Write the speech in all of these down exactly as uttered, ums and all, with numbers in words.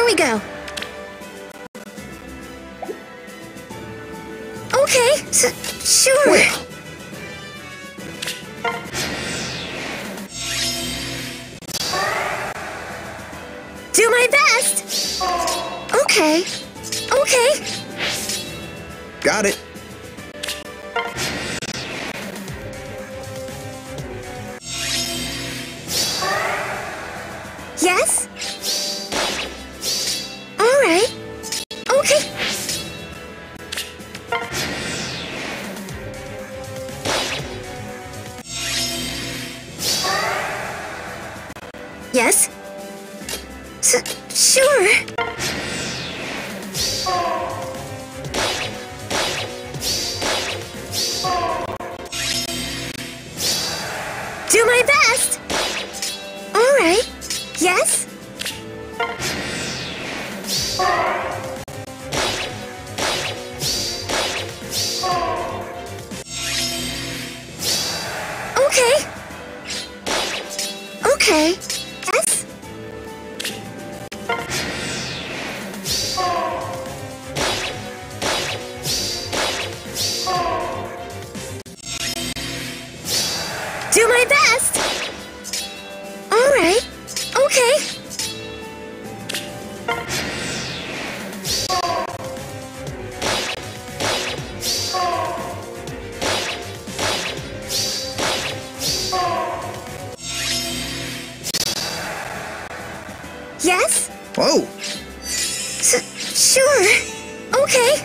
we go. Okay, s sure. Well. Do my best. Okay. Okay. Got it. Yes? All right. Okay. Yes? S sure. Do my best. All right. Yes? Okay. Okay. Yes? Do my best. All right. Okay. Yes? Whoa. S sure. Okay.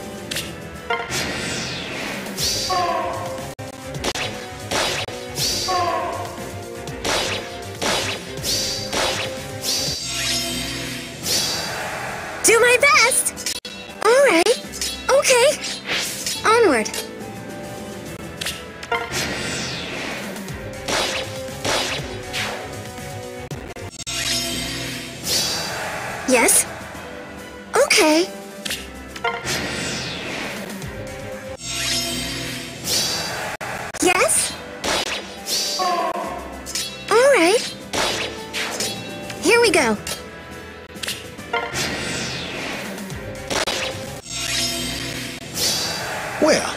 Do my best. All right. Okay. Onward. Yes? Okay. Yes? All right. Here we go. Well.